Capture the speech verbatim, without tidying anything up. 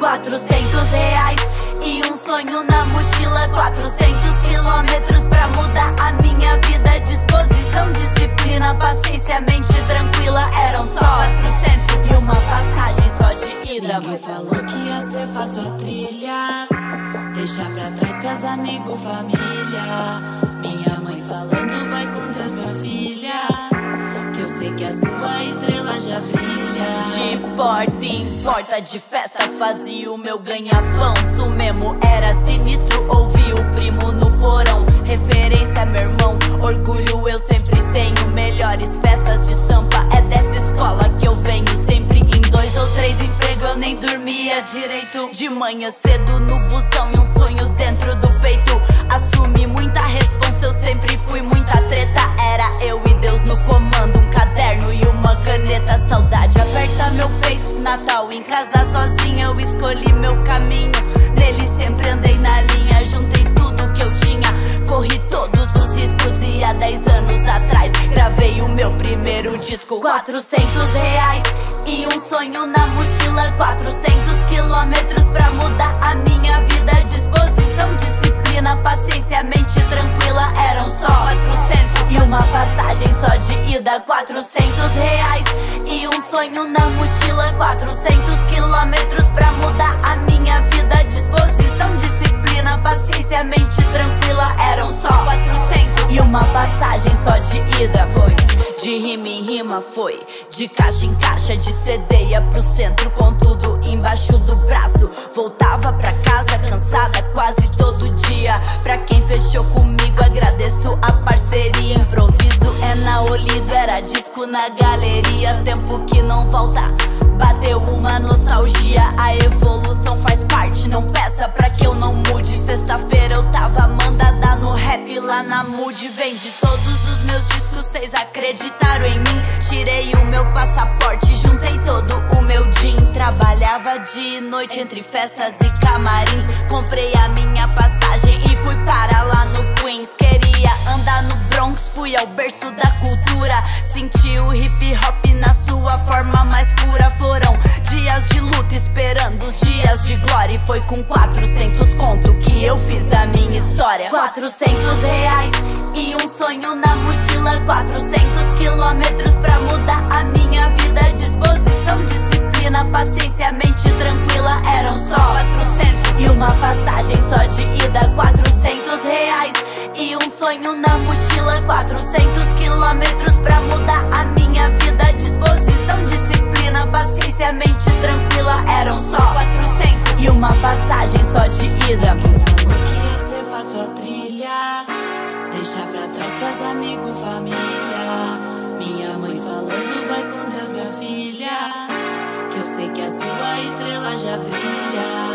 Quatrocentos reais e um sonho na mochila. Quatrocentos quilômetros pra mudar a minha vida. Disposição, disciplina, paciência, mente tranquila. Eram só quatrocentos e uma passagem só de ida. Ninguém falou que ia ser fácil a trilha. Deixar pra trás casa, amigo, família. Minha mãe falando, vai com Deus, minha filha, que eu sei que a sua estrela já brilha. De porta em porta, de festa fazia o meu ganha-pão. Sumemo era sinistro, ouvi o primo no porão. Referência, meu irmão, orgulho eu sempre tenho. Melhores festas de Sampa, é dessa escola que eu venho. Sempre em dois ou três empregos, eu nem dormia direito. De manhã cedo no busão e um sonho dentro do peito. Assumi muita responsa, eu sempre fui muita treta. Era eu e Deus no comando, um caderno e uma caneta. Saudade aperta meu peito, Natal em casa sozinha. Eu escolhi meu caminho, nele sempre andei na linha. Juntei tudo que eu tinha, corri todos os riscos. E há dez anos atrás gravei o meu primeiro disco. Quatrocentos reais e um sonho na mochila. Quatrocentos quilômetros pra mudar a minha vida. Disposição, disciplina, paciência, mente tranquila. Eram só quatrocentos e uma passagem só de ida. Quatrocentos reais e um sonho na mochila. Quatrocentos quilômetros pra mudar a minha vida. Disposição, disciplina, paciência, mente tranquila. Eram só quatrocentos e uma passagem só de ida. Foi de rima em rima, foi de caixa em caixa, de cedeia pro centro com tudo embaixo do braço. Voltava pra casa cansada quase todo dia. Pra quem fechou comigo agradeço a parceria. Improviso é na Olido, era disco na galeria. Tempo que não volta, bateu uma nostalgia. A evolução faz parte, não peça pra que eu não mude. Sexta-feira eu tava mandada no rap lá na Mood. Vendi todos os meus discos, vocês acreditaram em mim. Tirei o meu passaporte, juntei todo o meu din. Trabalhava de noite entre festas e camarins. Comprei a minha passagem e fui para lá no Queens. Queria andar no Bronx, fui ao berço da cultura. Senti o hip hop na sua forma mais pura. Foram dias de luta esperando os dias de glória. E foi com quatrocentos conto que eu fiz a minha história. Quatrocentos reais e um sonho na mochila. Quatrocentos quilômetros pra mudar a minha vida. Disposição, disciplina, paciência, mente tranquila. Eram só quatrocentos e uma passagem só de ida. Quatrocentos reais e um sonho na mochila. Quatrocentos quilômetros pra mudar a minha vida. Disposição, disciplina, paciência, mente tranquila. Eram só quatrocentos e uma passagem só de ida. Quem falou que ia ser fácil a trilha? Deixar pra trás casa, amigo, família. Minha mãe falando, vai com Deus, minha filha, que eu sei que a sua estrela já brilha.